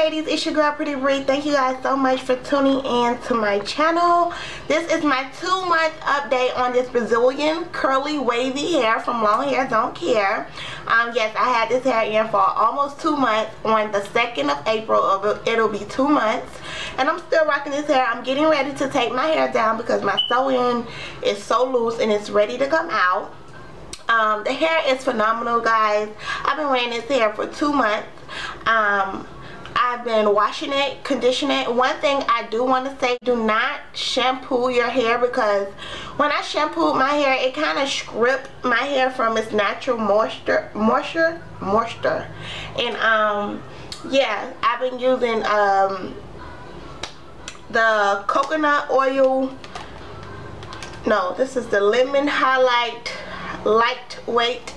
ladies, it's your girl Pretty Bree. Thank you guys so much for tuning in to my channel. This is my 2-month update on this Brazilian curly wavy hair from Long Hair Don't Care. Yes, I had this hair in for almost 2 months. On the 2nd of April it'll be 2 months, and I'm still rocking this hair. I'm getting ready to take my hair down because my sew-in is so loose and it's ready to come out. The hair is phenomenal, guys. I've been wearing this hair for 2 months. I've been washing it, conditioning it. One thing I do want to say, do not shampoo your hair, because when I shampooed my hair, it kind of stripped my hair from its natural moisture. And yeah, I've been using the coconut oil. No, this is the lemon highlight lightweight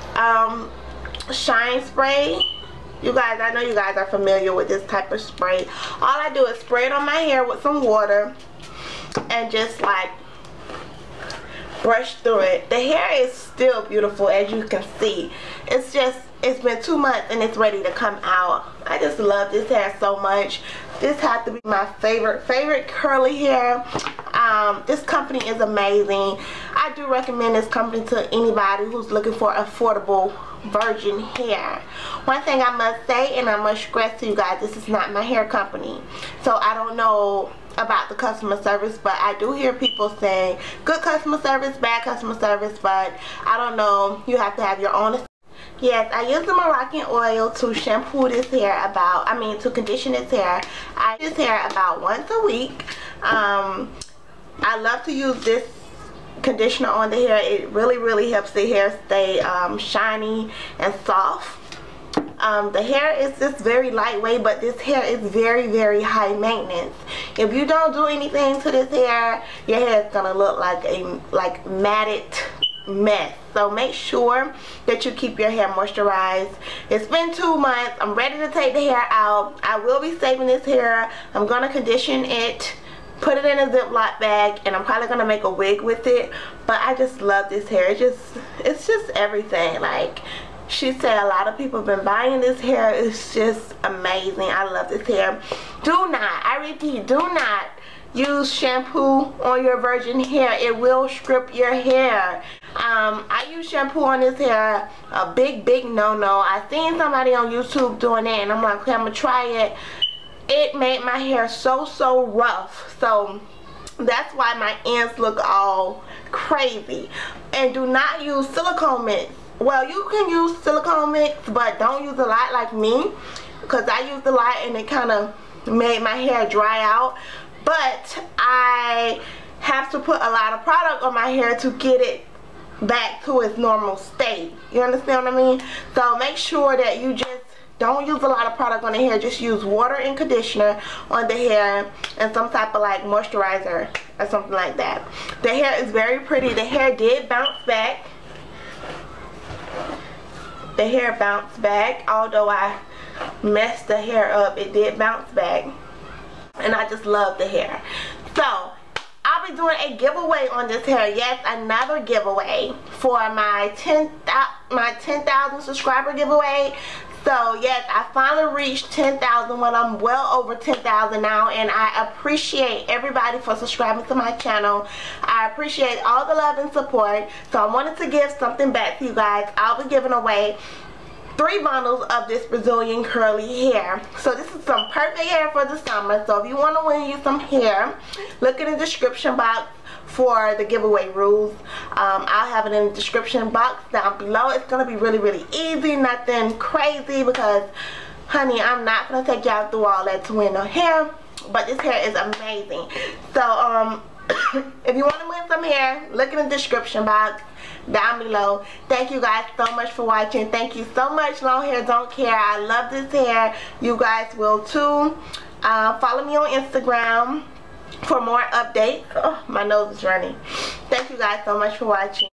shine spray. You guys, I know you guys are familiar with this type of spray. All I do is spray it on my hair with some water and just like brush through it. The hair is still beautiful, as you can see. It's just, it's been 2 months and it's ready to come out. I just love this hair so much. This has to be my favorite curly hair. This company is amazing. I do recommend this company to anybody who's looking for affordable virgin hair. One thing I must say, and I must stress to you guys, this is not my hair company, so I don't know about the customer service, but I do hear people saying good customer service, bad customer service, but I don't know. You have to have your own. Yes, I use the Moroccan oil to shampoo this hair to condition this hair. I use this hair about once a week. I love to use this conditioner on the hair. It really helps the hair stay shiny and soft. The hair is just very lightweight, but this hair is very high maintenance. If you don't do anything to this hair, your hair is gonna look like a matted mess. So make sure that you keep your hair moisturized. It's been 2 months. I'm ready to take the hair out. I will be saving this hair. I'm gonna condition it, put it in a Ziploc bag, and I'm probably gonna make a wig with it. But I just love this hair. It's just everything. Like she said, a lot of people have been buying this hair. It's just amazing. I love this hair. Do not, I repeat, do not use shampoo on your virgin hair. It will strip your hair. I use shampoo on this hair. A big no-no. I seen somebody on YouTube doing it, and I'm like, okay, I'm gonna try it. It made my hair so rough. So that's why my ends look all crazy. And do not use silicone mix. Well, you can use silicone mix, but don't use a lot like me, because I used a lot and it kind of made my hair dry out. But I have to put a lot of product on my hair to get it back to its normal state. You understand what I mean? So make sure that you just don't use a lot of product on the hair. Just use water and conditioner on the hair and some type of like moisturizer or something like that. The hair is very pretty. The hair did bounce back. The hair bounced back. Although I messed the hair up, it did bounce back. And I just love the hair. So I'll be doing a giveaway on this hair. Yes, another giveaway for my 10,000 subscriber giveaway. So yes, I finally reached 10,000. Well, I'm well over 10,000 now, and I appreciate everybody for subscribing to my channel. I appreciate all the love and support. So I wanted to give something back to you guys. I'll be giving away 3 bundles of this Brazilian curly hair. So this is some perfect hair for the summer. So if you want to win you some hair, look in the description box for the giveaway rules. I'll have it in the description box down below. It's going to be really easy, nothing crazy, because honey, I'm not going to take y'all through all that to win no hair. But this hair is amazing. So if you want to win some hair, look in the description box down below. Thank you guys so much for watching. Thank you so much, Long Hair Don't Care. I love this hair. You guys will too. Follow me on Instagram for more updates. Oh, my nose is running. Thank you guys so much for watching.